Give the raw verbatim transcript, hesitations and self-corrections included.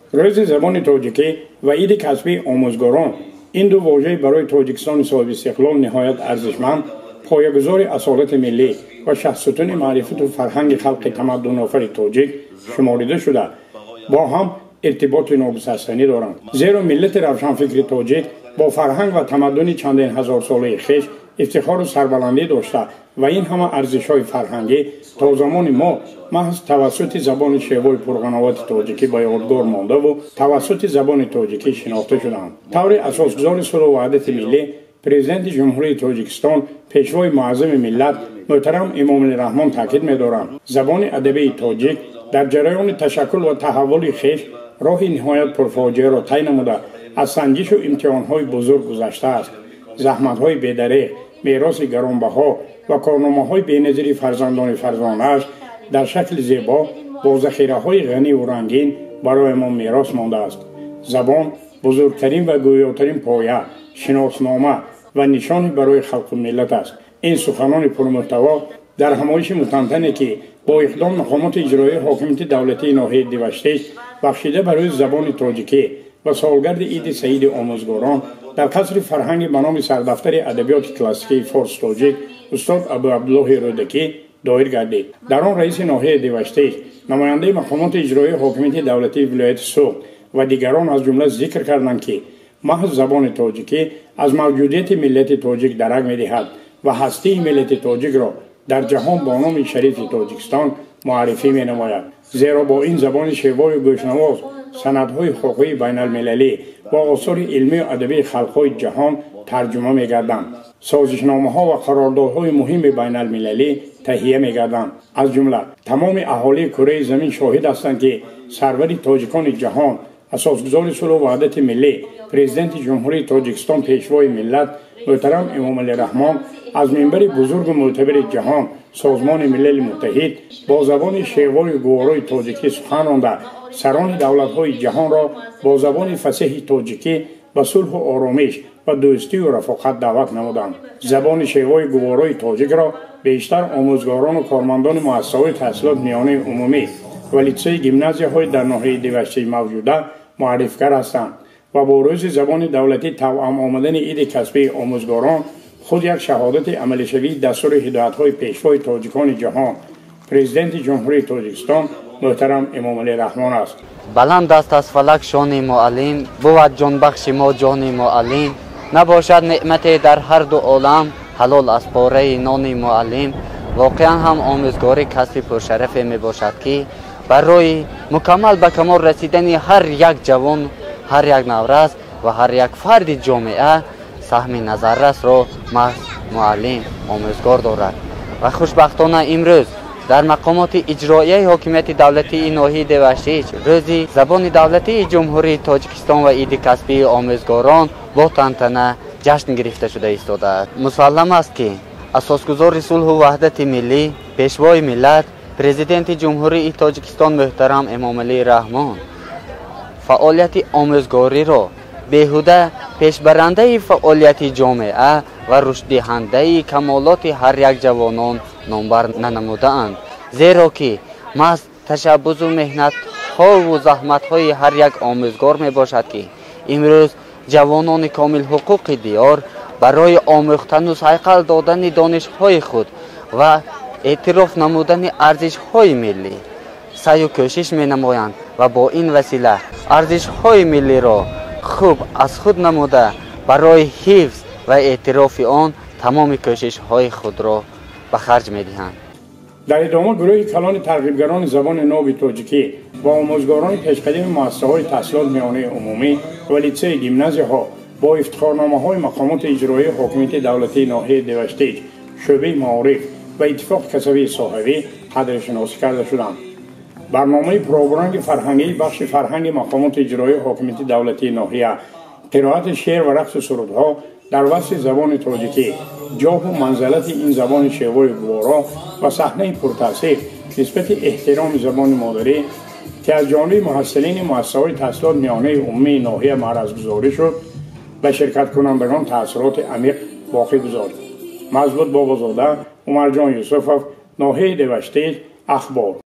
روز زبان تاجیکی و عید کسبی آموزگاران این دو واژه برای تاجیکستان صاحب استقلال نهایت ارزشمند، پایه‌گذار اصالت ملی و شخصیت معرفت و فرهنگ خلق تمدن آفر تاجیک شمارده شده با هم ارتباط ناگسستنی دارند. زیرا ملت روشنفکر تاجیک با فرهنگ و تمدن چندین هزار ساله خویش افتخار و سربلندی داشته و این همه ارزش‌های فرهنگی تا زمان ما محض توسط زبان شیوای پرقنوات تاجیکی به یادگار مانده و توسط زبان تاجیکی شناخته شدند. طور اساسگزار صلح و وحدت ملی پرزیدنت جمهوری تاجیکستان پیشوای معظم ملت محترم امام الرحمن تاکید می‌دارند زبان ادبی تاجیک در جریان تشکل و تحول خویش راه نهایت پرفاجعه را طی نموده از سنجش و امتحان‌های بزرگ گذشته است. زحمت‌های بی‌دریغ، میراث گرانبها و کارنامه‌های بی‌نظیر فرزندان فرزانه‌اش در شکل زیبا با ذخیره‌های غنی و رنگین برای ما میراث مانده است. زبان بزرگترین و گویاترین پایه، شناسنامه و نشانی برای خلق و ملت است. این سخنان پرمحتوا در همایش متمتنی که با اقدام مقامات اجرایی حاکمیت دولتی ناحیه دیوشتیش بخشیده برای زبان تاجیکی و سالگرد عید سعید آموزگاران در قصر فرهنگ به نام سردفتر ادبیات کلاسیکی فارس تاجیک استاد ابو عبدالله رودکی دایر گردید. در آن رئیس ناحیه دیوشتیش، نماینده مقامات اجرایی حاکمیت دولتی ولایت سوق و دیگران از جمله ذکر کردند که محض زبان تاجیکی از موجودیت ملت تاجیک درک می‌دهد و هستی ملت تاجیک را در جهان با نام شریف تاجیکستان معرفی می‌نماید. زیرا با این زبان شیوای گوشنواز سندهای حقوقی بین المللی و آثار علمی و ادبی خلق‌های جهان ترجمه می‌گردند. سازشنامه‌ها و قراردادهای مهم بین المللی تهیه می‌گردند. از جمله تمام اهالی کره زمین شاهد هستند که سرور تاجیکان جهان، اساسگزار صلح و وحدت ملی، پرزیدنت جمهوری تاجیکستان پیشوای ملت محترم امام الرحمن از منبر بزرگ و معتبر جهان سازمان ملل متحد با زبان شیوای گوارای تاجیکی سخن رانده سران دولت‌های جهان را با زبان فصیح تاجیکی به صلح و آرامش و دوستی و رفاقت دعوت نمودند. زبان شیوای گوارای تاجیک را بیشتر آموزگاران و کارمندان مؤسسه‌های تحصیلات میانه عمومی و لیسه گیمنازیاهای در ناحیه دیوشتی موجوده معرفی‌گر هستند و با روز زبان دولتی توأم آمدن عید کسبی آموزگاران خود یک شهادت عملی شوی دستور هدایت‌های پیشوای تاجیکان جهان پرزیدنت جمهوری تاجیکستان محترم امام الرحمن است. بلند است از فلک شان معلم، بود جان بخش ما جان معلم، نباشد نعمت در هر دو عالم، حلال از پاره نان معلم. واقعا هم آموزگاری کسب پرشرف می باشد که برای مکمل به کمال رسیدن هر یک جوان، هر یک نورز و هر یک فرد جامعه سهم نظررس را معلم آموزگار دارد و خوشبختانه امروز در مقامات اجرایی حاکمیت دولتی ناحیه دیوشتیش روز زبان دولتی جمهوری تاجیکستان و عید کسبی آموزگاران با تنتنه جشن گرفته شده ایستاده. مسلم است که اساسگزار صلح و وحدت ملی، پیشوای ملت، پرزیدنت جمهوری تاجیکستان محترم امام الرحمن فعالیت آموزگاری را بیهوده پیشبرنده فعالیت جامعه و رشد دهنده کمالات هر یک جوانان نامبر ننموده‌اند. زیرا که محض تشبث و مهنت ها و زحمت های هر یک آموزگار می باشد که امروز جوانان کامل حقوق دیار برای آموختن و صیقل دادن دانش های خود و اعتراف نمودن ارزش های ملی سعی و کوشش می نمایند و با این وسیله ارزش های ملی را خوب از خود نموده برای حفظ و اعتراف آن تمام کوشش های خود را به خرج می دهند. در ادامه گروه کلان ترغیبگران زبان ناب تاجیکی و آموزگاران پیشقدم مؤسسه‌های تحصیلات میانه عمومی و لیسه گیمنازیاها با افتخارنامه‌های مقامات اجرایی حاکمیت دولتی ناحیه دیوشتیج، شعبه معارف و اتفاق کسبی صاحبی قدرشناسی کرده شدند. برنامه پروگرام فرهنگی بخش فرهنگ مقامات اجرایی حاکمیت دولتی ناحیه، قرائت شعر و رقص سرودها در وصف زبان تاجیکی، جاه و منزلت این زبان شیوای گوارا و صحنه پرتاثیر نسبت احترام زبان مادری که از جانب محصلین مؤسسه‌های تحصیلات میانه عمومی ناحیه مرزگذاری شد و شرکت کنندگان تأثیرات عمیق باقی گذارد. مضبوط بابازاده، عمر جان یوسفov، ناحیه دیوشتیج، اخبار.